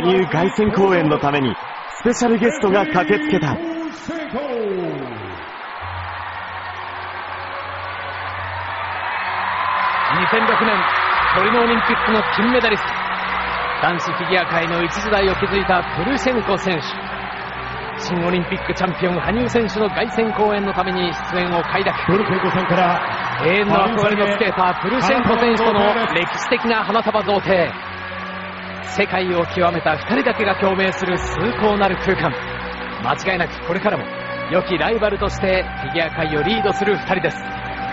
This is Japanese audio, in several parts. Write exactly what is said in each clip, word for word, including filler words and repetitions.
生凱旋公演のためにスペシャルゲストが駆けつけた。 にせんろくねんトリノオリンピックの金メダリスト、男子フィギュア界の一時代を築いたプルシェンコ選手。新オリンピックチャンピオン羽生選手の凱旋公演のために出演を快諾。 プルシェンコさんから永遠の憧れのスケータープルシェンコ選手との歴史的な花束贈呈。世界を極めたふたりだけが共鳴する崇高なる空間。間違いなくこれからも良きライバルとしてフィギュア界をリードするふたりです。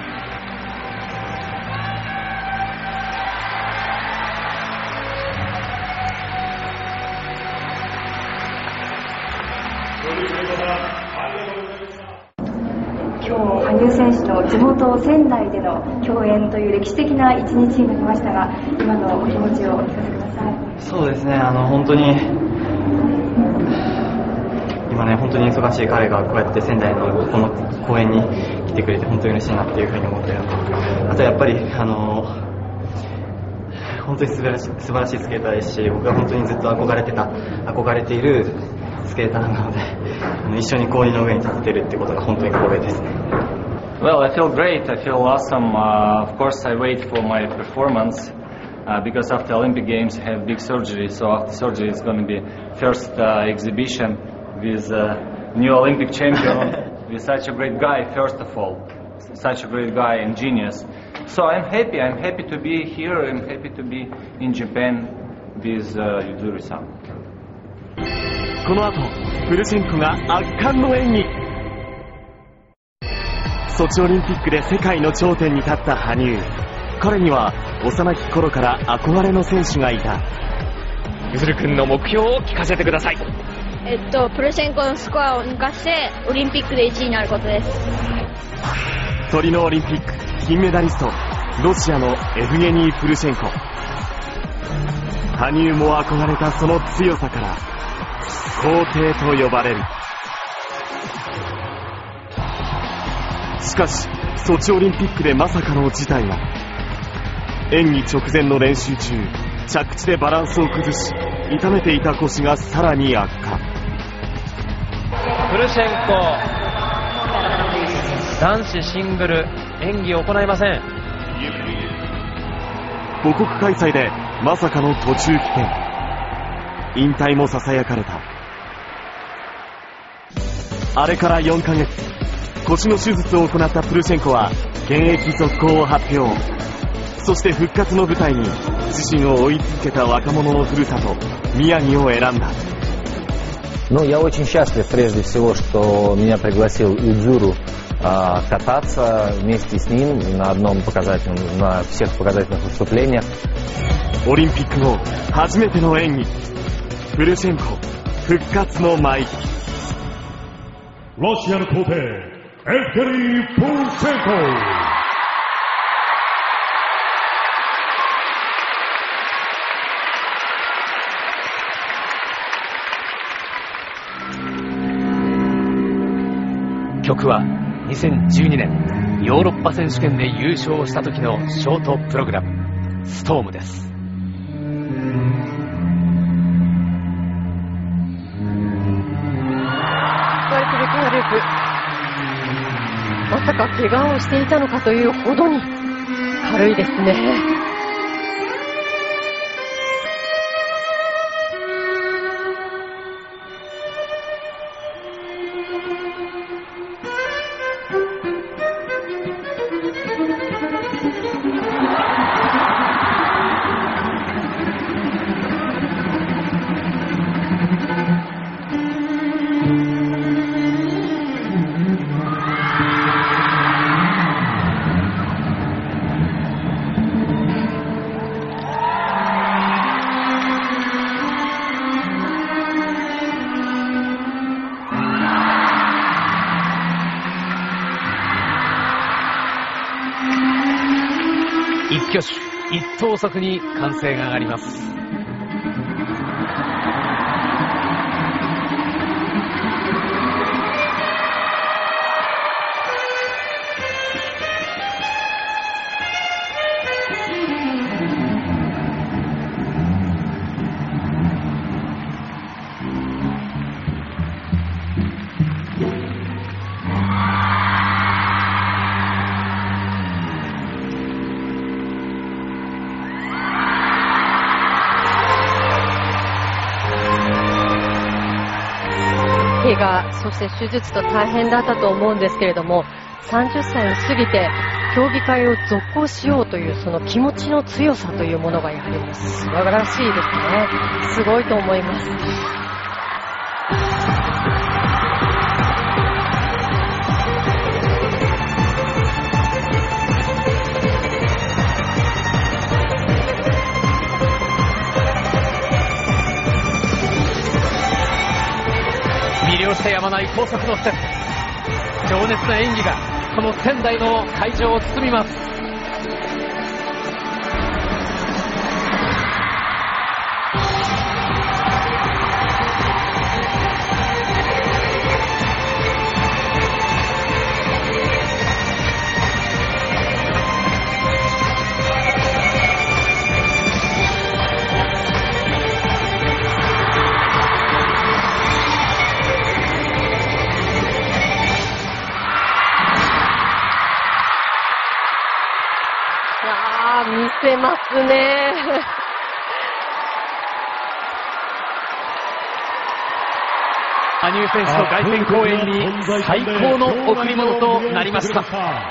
今日羽生選手の地元仙台での共演という歴史的な一日になりましたが、今のお気持ちをお聞かせください。 そうですね、あの本当に今ね、本当に忙しい彼がこうやって仙台のこの公演に来てくれて本当に嬉しいなっていうふうに思っているのと、あとやっぱりあの本当に素晴らしい、素晴らしいスケーターですし、僕が本当にずっと憧れてた憧れているスケーターなので、一緒に氷の上に立っているってことが本当に光栄ですね。 Well, I feel great. I feel awesome. Uh, of course, I wait for my performance uh, because after Olympic Games I have big surgery. So after surgery it's going to be first uh, exhibition with uh, new Olympic champion, with such a great guy. First of all, such a great guy and genius. So I'm happy. I'm happy to be here. I'm happy to be in Japan with uh, Yuzuru-san. この後プルシェンコが圧巻の演技。ソチオリンピックで世界の頂点に立った羽生。彼には幼き頃から憧れの選手がいた。 ゆずるくんの目標を聞かせてください。 えっとプルシェンコのスコアを抜かしてオリンピックでいちいになることです。 トリノオリンピック金メダリスト、ロシアのエフゲニー・プルシェンコ。羽生も憧れたその強さから皇帝と呼ばれる。しかしソチオリンピックでまさかの事態が。演技直前の練習中、着地でバランスを崩し痛めていた腰がさらに悪化。 プルシェンコ男子シングル演技を行いません。 母国開催でまさかの途中棄権、引退もささやかれた。あれからよんかげつ、腰の手術を行ったプルシェンコは現役続行を発表。そして復活の舞台に自身を追い続けた若者のふるさと宮城を選んだ。 Ну, я очень счастлив, прежде всего, что меня пригласил Юдзуру а, кататься вместе с ним на одном показательном, на всех показательных выступлениях. オリンピック後初めての演技、プルシェンコ復活の舞。 ロシアの皇帝、エフゲニー・プルシェンコ。 曲はにせんじゅうにねんヨーロッパ選手権で優勝した時のショートプログラム、ストームです。 トリプルトゥループ、まさか怪我をしていたのかというほどに軽いですね。一挙手一投足に歓声が上がります。 怪我、そして手術と大変だったと思うんですけれども、さんじゅっさいを過ぎて競技会を続行しようというその気持ちの強さというものがやはりもう素晴らしいですね。すごいと思います。 魅了してやまない高速のステップ、情熱な演技がこの仙台の会場を包みます。 見せますね。 羽生選手の凱旋公演に最高の贈り物となりました。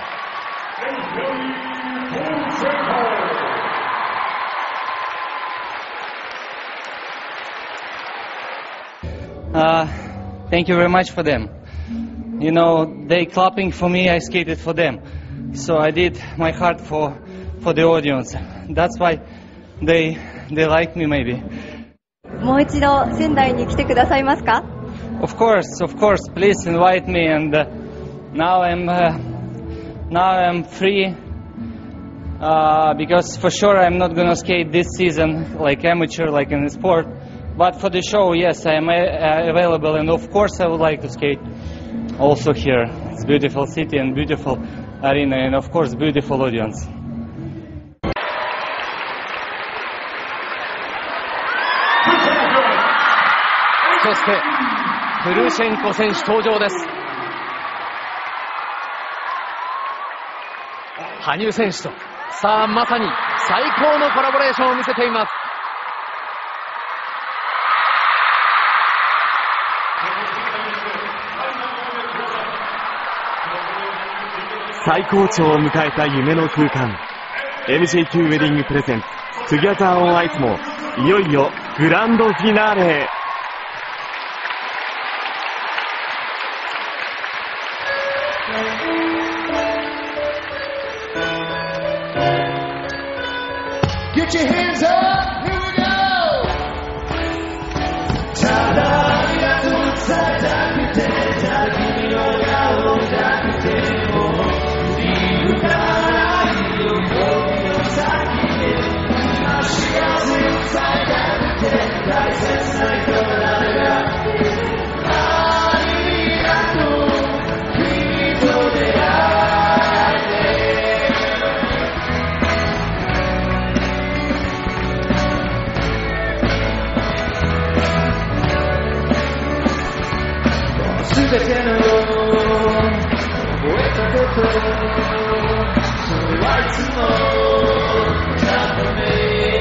Uh, thank you very much for them. You know, they clapping for me, I skated for them. So I did my heart for for the audience. That's why they they like me maybe. もう一度仙台に来てくださいますか？ Of course, of course. Please invite me. And uh, now I'm uh, now I'm free uh, because for sure I'm not gonna skate this season like amateur, like in the sport. But for the show, yes, I am uh, available. And of course, I would like to skate also here. It's a beautiful city and beautiful arena, and of course, beautiful audience. そしてプルーシェンコ選手登場です。羽生選手とさあまさに最高のコラボレーションを見せています。 最高潮を迎えた夢の空間 エムジェーキュー ウェディングプレゼンツ Together on Ice もいよいよグランドフィナーレへ。 Get your hands up, here we go! ただやとさだくて、ただ君の顔だくても振り向かないよ僕の先で幸せさだくて大切な人だがありがとう君と出会えてすべての覚えたことそれはいつもちゃんとね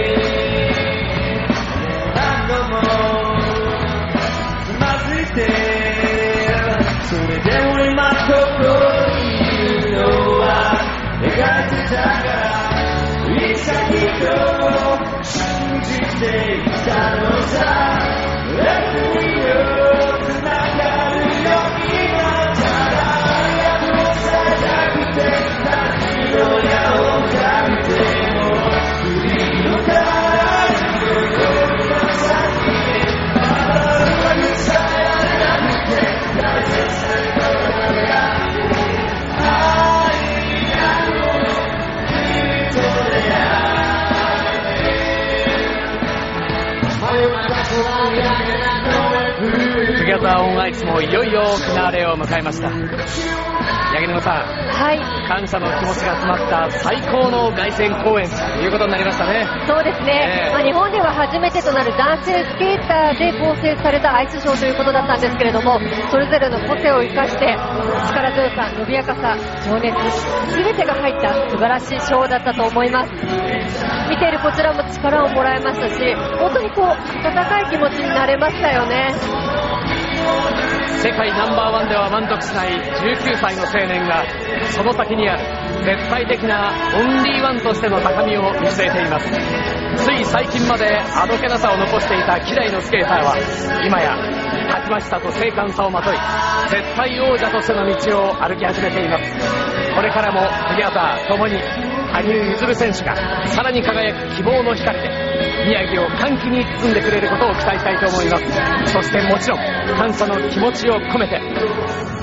何度もつまずいてそれでも今ここにいるのは描いてたからいつかきっと信じていたのさ Let me go つながる Together on Ice もいよいよフィナーレを迎えました。柳沼さん、 はい、 感謝の気持ちが詰まった最高の凱旋公演ということになりましたね。 そうですね、えーまあ、日本では初めてとなる男性スケーターで構成されたアイスショーということだったんですけれども、それぞれの個性を生かして力強さ、伸びやかさ、情熱、全てが入った素晴らしいショーだったと思います。見ているこちらも力をもらいましたし、本当にこう温かい気持ちになれましたよね。 世界ナンバーワンでは満足しないじゅうきゅうさいの青年がその先にある絶対的なオンリーワンとしての高みを見据えています。つい最近まであどけなさを残していた希代のスケーターは今やたくましさと精悍さをまとい絶対王者としての道を歩き始めています。これからもトゥギャザー共に羽生結弦選手がさらに輝く希望の光で宮城を歓喜に包んでくれることを期待したいと思います。そしてもちろん感謝の気持ちを込めて